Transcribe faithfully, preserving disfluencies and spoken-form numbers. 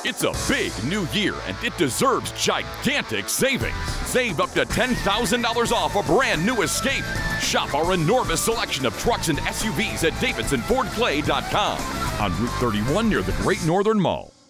It's a big new year, and it deserves gigantic savings. Save up to ten thousand dollars off a brand new Escape. Shop our enormous selection of trucks and S U Vs at Davidson Ford Clay dot com on Route thirty-one near the Great Northern Mall.